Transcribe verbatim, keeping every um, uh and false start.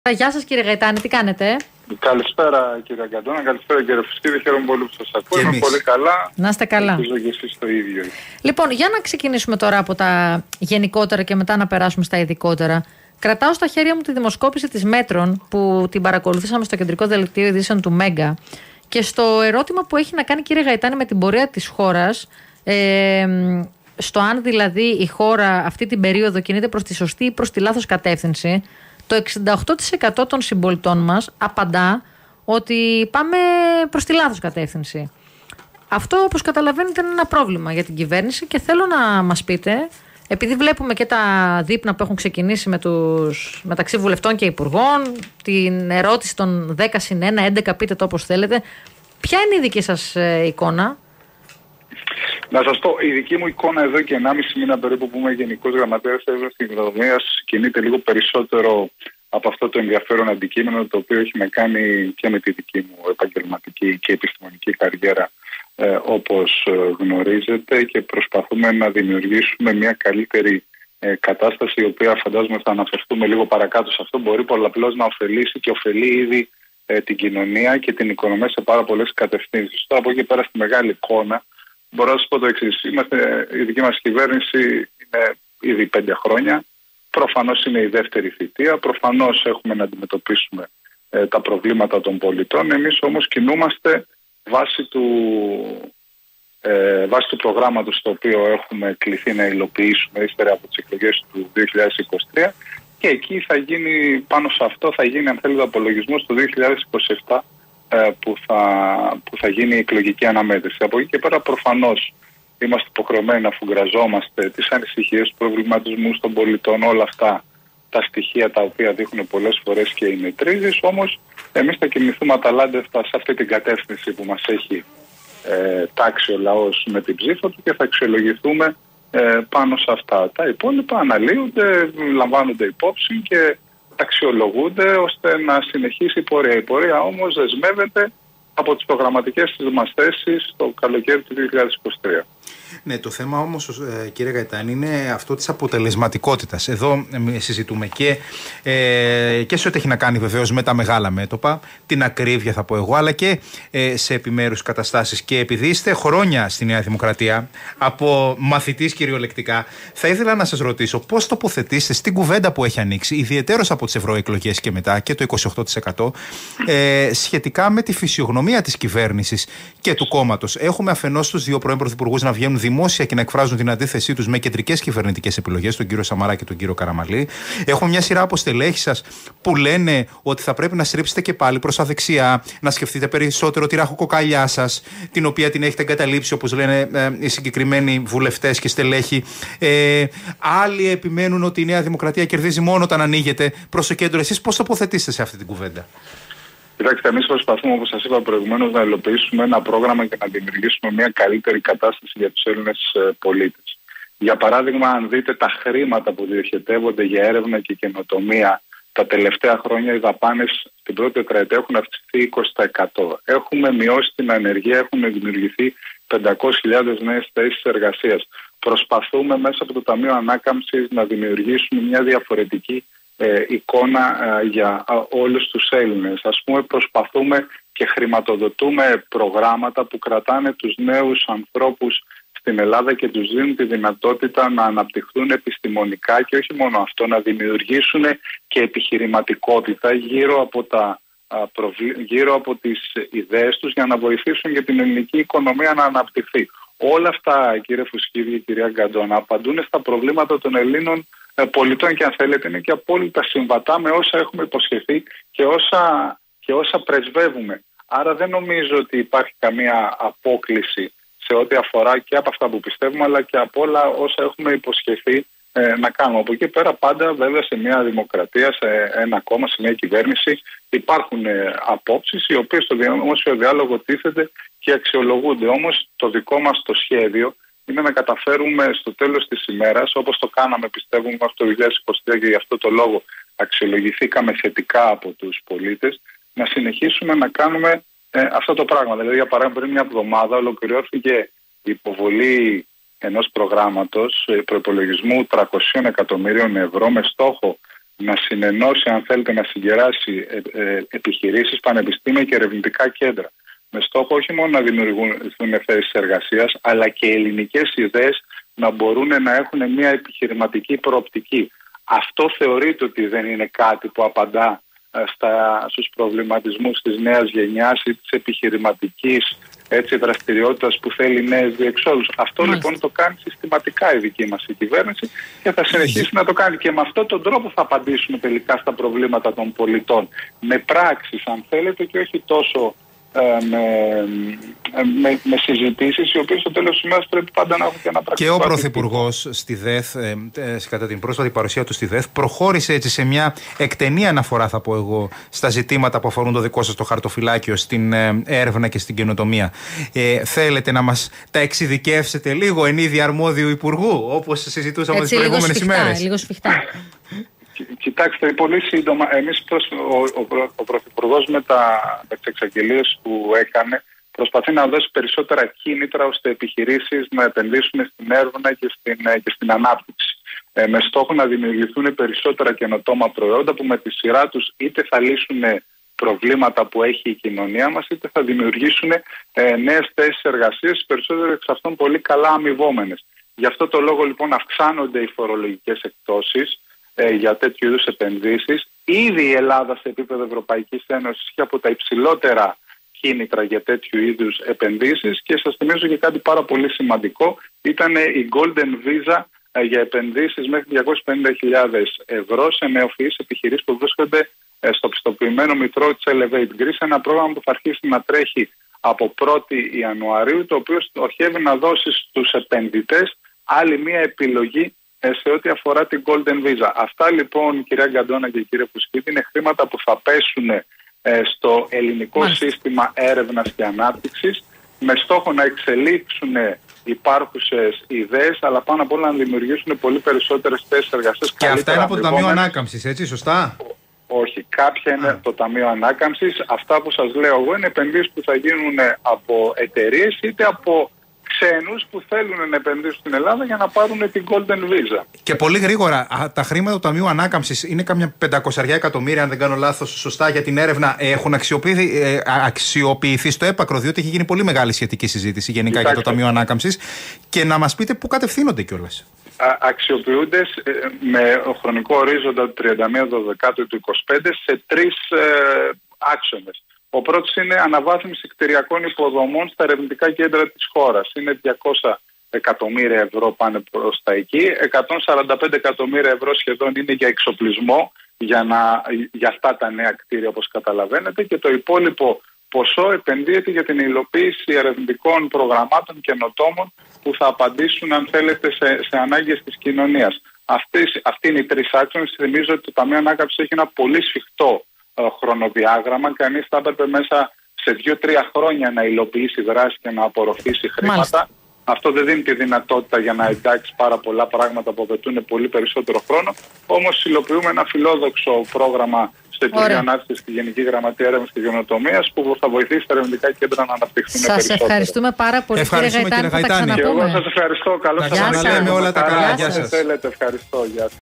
Γεια σας κύριε Γαϊτάνη, τι κάνετε? Καλησπέρα κύριε Αγκαντώνα, καλησπέρα κύριε Φουσκίδη, χαίρομαι πολύ που σας ακούω. Είμαι πολύ καλά. Να είστε καλά. Ελπίζω και εσείς το ίδιο. Λοιπόν, για να ξεκινήσουμε τώρα από τα γενικότερα και μετά να περάσουμε στα ειδικότερα. Κρατάω στα χέρια μου τη δημοσκόπηση της Μέτρων που την παρακολουθήσαμε στο κεντρικό δελτίο ειδήσεων του Μέγκα. Και στο ερώτημα που έχει να κάνει κύριε Γαϊτάνη με την πορεία της χώρας, ε, στο αν δηλαδή η χώρα αυτή την περίοδο κινείται προς τη σωστή ή προς τη λάθος κατεύθυνση, το εξήντα οκτώ τοις εκατό των συμπολιτών μας απαντά ότι πάμε προς τη λάθος κατεύθυνση. Αυτό, όπως καταλαβαίνετε, είναι ένα πρόβλημα για την κυβέρνηση και θέλω να μας πείτε, επειδή βλέπουμε και τα δείπνα που έχουν ξεκινήσει με τους, μεταξύ βουλευτών και υπουργών, την ερώτηση των δέκα συν ένα, έντεκα, πείτε το όπως θέλετε, ποια είναι η δική σας ε, εικόνα? Να σας πω, η δική μου εικόνα εδώ και ενάμιση μήνα περίπου που είμαι γενικός γραμματέας της Ευρωαστικοδομίας κινείται λίγο περισσότερο από αυτό το ενδιαφέρον αντικείμενο, το οποίο έχει να κάνει και με τη δική μου επαγγελματική και επιστημονική καριέρα, ε, όπως γνωρίζετε, και προσπαθούμε να δημιουργήσουμε μια καλύτερη ε, κατάσταση, η οποία φαντάζομαι θα αναφερθούμε λίγο παρακάτω σε αυτό, μπορεί πολλαπλώς να ωφελήσει και ωφελεί ήδη ε, την κοινωνία και την οικονομία σε πάρα πολλές κατευθύνσεις. Τώρα από εκεί πέρα στη μεγάλη εικόνα, μπορώ να σας πω το εξής. Είμαστε, η δική μας κυβέρνηση είναι ήδη πέντε χρόνια. Προφανώς είναι η δεύτερη θητεία. Προφανώς έχουμε να αντιμετωπίσουμε ε, τα προβλήματα των πολιτών. Εμείς όμως κινούμαστε βάσει του, ε, βάσει του προγράμματος το οποίο έχουμε κληθεί να υλοποιήσουμε ύστερα από τις εκλογές του δύο χιλιάδες είκοσι τρία, και εκεί θα γίνει, πάνω σε αυτό θα γίνει, αν θέλετε, απολογισμός το δύο χιλιάδες είκοσι επτά, Που θα, που θα γίνει η εκλογική αναμέτρηση. Από εκεί και πέρα προφανώς είμαστε υποχρεωμένοι να αφουγκραζόμαστε τις ανησυχίες, τους προβληματισμούς των πολιτών, όλα αυτά τα στοιχεία τα οποία δείχνουν πολλές φορές και οι μετρήσεις. Όμως εμείς θα κινηθούμε αταλάντευτα σε αυτή την κατεύθυνση που μας έχει ε, τάξει ο λαός με την ψήφο του και θα αξιολογηθούμε ε, πάνω σε αυτά. Τα υπόλοιπα αναλύονται, λαμβάνονται υπόψη και αξιολογούνται ώστε να συνεχίσει η πορεία. Η πορεία όμως δεσμεύεται από τις προγραμματικές μας θέσεις το καλοκαίρι του δύο χιλιάδες είκοσι τρία. Ναι, το θέμα όμως, ε, κύριε Γαϊτάνη, είναι αυτό της αποτελεσματικότητας. Εδώ ε, συζητούμε και, ε, και σε ό,τι έχει να κάνει βεβαίως με τα μεγάλα μέτωπα, την ακρίβεια θα πω εγώ, αλλά και ε, σε επιμέρους καταστάσεις. Και επειδή είστε χρόνια στη Νέα Δημοκρατία, από μαθητής κυριολεκτικά, θα ήθελα να σας ρωτήσω πώς τοποθετήσετε στην κουβέντα που έχει ανοίξει, ιδιαιτέρως από τις ευρωεκλογές και μετά, και το είκοσι οκτώ τοις εκατό, ε, σχετικά με τη φυσιογνωμία της κυβέρνησης και του κόμματος. Έχουμε αφενός τους δύο πρώην πρωθυπουργούς να βγαίνουν δημόσια και να εκφράζουν την αντίθεσή τους με κεντρικές κυβερνητικές επιλογές, τον κύριο Σαμαρά και τον κύριο Καραμανλή. Έχουμε μια σειρά από στελέχη σας που λένε ότι θα πρέπει να στρίψετε και πάλι προς τα δεξιά, να σκεφτείτε περισσότερο τη ραχοκοκαλιά σας, την οποία την έχετε εγκαταλείψει, όπως λένε ε, οι συγκεκριμένοι βουλευτές και στελέχοι. Ε, άλλοι επιμένουν ότι η Νέα Δημοκρατία κερδίζει μόνο όταν ανοίγεται προς το κέντρο. Εσείς πώς τοποθετήσετε σε αυτή την κουβέντα? Κοιτάξτε, εμείς προσπαθούμε, όπως σας είπα προηγουμένως, να υλοποιήσουμε ένα πρόγραμμα και να δημιουργήσουμε μια καλύτερη κατάσταση για τους Έλληνες πολίτες. Για παράδειγμα, αν δείτε τα χρήματα που διοχετεύονται για έρευνα και καινοτομία τα τελευταία χρόνια, οι δαπάνες στην πρώτη τετραετία έχουν αυξηθεί είκοσι τοις εκατό. Έχουμε μειώσει την ανεργία, έχουν δημιουργηθεί πεντακόσιες χιλιάδες νέες θέσεις εργασίας. Προσπαθούμε μέσα από το Ταμείο Ανάκαμψης να δημιουργήσουμε μια διαφορετική Ε, εικόνα ε, για ε, όλους τους Έλληνες. Ας πούμε, προσπαθούμε και χρηματοδοτούμε προγράμματα που κρατάνε τους νέους ανθρώπους στην Ελλάδα και τους δίνουν τη δυνατότητα να αναπτυχθούν επιστημονικά και όχι μόνο αυτό, να δημιουργήσουν και επιχειρηματικότητα γύρω από, τα, α, προβλή, γύρω από τις ιδέες τους για να βοηθήσουν και την ελληνική οικονομία να αναπτυχθεί. Όλα αυτά, κύριε Φουσκίδη και κυρία Γκαντώνα, απαντούν στα προβλήματα των Ελλήνων πολιτών και αν θέλετε είναι και απόλυτα συμβατά με όσα έχουμε υποσχεθεί και όσα, και όσα πρεσβεύουμε. Άρα δεν νομίζω ότι υπάρχει καμία απόκλιση σε ό,τι αφορά και από αυτά που πιστεύουμε, αλλά και από όλα όσα έχουμε υποσχεθεί ε, να κάνουμε. Από εκεί πέρα πάντα βέβαια σε μια δημοκρατία, σε ένα κόμμα, σε μια κυβέρνηση υπάρχουν ε, απόψεις οι οποίες στο δημόσιο διάλογο τίθενται και αξιολογούνται. Όμως το δικό μας το σχέδιο είναι να καταφέρουμε στο τέλος της ημέρας, όπως το κάναμε πιστεύουμε μέχρι το δύο χιλιάδες είκοσι τρία και γι' αυτό το λόγο αξιολογηθήκαμε θετικά από τους πολίτες, να συνεχίσουμε να κάνουμε ε, αυτό το πράγμα. Δηλαδή, για παράδειγμα, πριν μια εβδομάδα ολοκληρώθηκε η υποβολή ενός προγράμματος προϋπολογισμού τριακόσια εκατομμύριων ευρώ με στόχο να συνενώσει, αν θέλετε, να συγκεράσει ε, ε, επιχειρήσεις, πανεπιστήμια και ερευνητικά κέντρα. Με στόχο όχι μόνο να δημιουργηθούν θέσεις εργασίας, αλλά και ελληνικές ιδέες να μπορούν να έχουν μια επιχειρηματική προοπτική. Αυτό θεωρείται ότι δεν είναι κάτι που απαντά στα, στους προβληματισμούς της νέας γενιάς ή της επιχειρηματικής έτσι, δραστηριότητας που θέλει νέες διεξόδους. Αυτό Μάλιστα. λοιπόν το κάνει συστηματικά η δική μας η κυβέρνηση και θα συνεχίσει να το κάνει. Και με αυτόν τον τρόπο θα απαντήσουμε τελικά στα προβλήματα των πολιτών. Με πράξεις, αν θέλετε, και όχι τόσο ε, με, με, με συζητήσεις, οι οποίες στο τέλος της ημέρας πρέπει πάντα να έχουν και ένα πρακτικό. Και ο Πρωθυπουργός στη ΔΕΘ, ε, ε, κατά την πρόσφατη παρουσία του στη ΔΕΘ, προχώρησε έτσι σε μια εκτενή αναφορά, θα πω εγώ, στα ζητήματα που αφορούν το δικό σας το χαρτοφυλάκιο, στην ε, έρευνα και στην καινοτομία. Ε, θέλετε να μας τα εξειδικεύσετε λίγο εν είδη αρμόδιου υπουργού, όπως συζητούσαμε τις προηγούμενες ημέρες? Λίγο σφιχτά. Κοιτάξτε, πολύ σύντομα, εμείς ο, ο, ο Πρωθυπουργός με, με τις εξαγγελίες που έκανε προσπαθεί να δώσει περισσότερα κίνητρα ώστε επιχειρήσεις να επενδύσουν στην έρευνα και στην, και στην ανάπτυξη. Ε, με στόχο να δημιουργηθούν περισσότερα καινοτόμα προϊόντα που με τη σειρά τους είτε θα λύσουν προβλήματα που έχει η κοινωνία μας, είτε θα δημιουργήσουν ε, νέες θέσεις εργασίας, περισσότερες εξ αυτών πολύ καλά αμοιβόμενες. Γι' αυτό το λόγο λοιπόν αυξάνονται οι φορολογικές εκπτώσεις για τέτοιου είδους επενδύσεις. Ήδη η Ελλάδα σε επίπεδο Ευρωπαϊκής Ένωσης είχε από τα υψηλότερα κίνητρα για τέτοιου είδους επενδύσεις και σας θυμίζω και κάτι πάρα πολύ σημαντικό. Ήταν η Golden Visa για επενδύσεις μέχρι διακόσιες πενήντα χιλιάδες ευρώ σε νεοφυείς επιχειρήσεις που βρίσκονται στο πιστοποιημένο μητρό της Elevate Greece, ένα πρόγραμμα που θα αρχίσει να τρέχει από πρώτη Ιανουαρίου, το οποίο στοχεύει να δώσει στους επενδυτές άλλη μια επιλογή σε ό,τι αφορά την Golden Visa. Αυτά λοιπόν, κυρία Γκαντώνα και κύριε Πουσκίτη, είναι χρήματα που θα πέσουν ε, στο ελληνικό Μάλιστα. σύστημα έρευνας και ανάπτυξης με στόχο να εξελίξουν υπάρχουσες ιδέες, αλλά πάνω απ' όλα να δημιουργήσουν πολύ περισσότερες θέσεις εργασίας. Και αυτά είναι από το Ταμείο Ανάκαμψης, έτσι, σωστά? Όχι, κάποια είναι Α. το Ταμείο Ανάκαμψης. Αυτά που σας λέω εγώ είναι επενδύσεις που θα γίνουν από εταιρείες είτε από ξένους που θέλουν να επενδύσουν στην Ελλάδα για να πάρουν την Golden Visa. Και πολύ γρήγορα, τα χρήματα του Ταμείου Ανάκαμψης είναι κάμια πεντακόσια εκατομμύρια, αν δεν κάνω λάθος, σωστά, για την έρευνα. Έχουν αξιοποιηθεί, ε, αξιοποιηθεί στο έπακρο, διότι έχει γίνει πολύ μεγάλη σχετική συζήτηση γενικά Κοιτάξτε. για το Ταμείο Ανάκαμψης. Και να μας πείτε πού κατευθύνονται κιόλας. Α, αξιοποιούνται ε, με χρονικό ορίζοντα του τριάντα μία Δεκεμβρίου του είκοσι πέντε σε τρεις ε, άξονες. Ο πρώτος είναι αναβάθμιση κτηριακών υποδομών στα ερευνητικά κέντρα της χώρας. Είναι διακόσια εκατομμύρια ευρώ πάνε προς τα εκεί. εκατόν σαράντα πέντε εκατομμύρια ευρώ σχεδόν είναι για εξοπλισμό για, να, για αυτά τα νέα κτίρια, όπως καταλαβαίνετε. Και το υπόλοιπο ποσό επενδύεται για την υλοποίηση ερευνητικών προγραμμάτων καινοτόμων που θα απαντήσουν, αν θέλετε, σε, σε ανάγκες της κοινωνίας. Αυτοί είναι οι τρεις άξονες. Θυμίζω ότι το Ταμείο Ανάκαμψης έχει ένα πολύ σφιχτό χρονοδιάγραμμα. Κανείς θα έπρεπε μέσα σε δύο-τρία χρόνια να υλοποιήσει δράση και να απορροφήσει χρήματα. Μάλιστα. Αυτό δεν δίνει τη δυνατότητα για να εντάξει πάρα πολλά πράγματα που απαιτούν πολύ περισσότερο χρόνο. Όμως υλοποιούμε ένα φιλόδοξο πρόγραμμα στο Υπουργείο Ανάπτυξης και στη Γενική Γραμματεία Έρευνας και Καινοτομίας που θα βοηθήσει τα ερευνητικά κέντρα να αναπτυχθούν περισσότερο. Σας ευχαριστούμε πάρα πολύ, κύριε Γαϊτάνη. Και εγώ σας ευχαριστώ. Καλώς σας ξαναλέμε όλα τα καλά. Γεια σας. Θέλετε, ευχαριστώ. Γεια σας.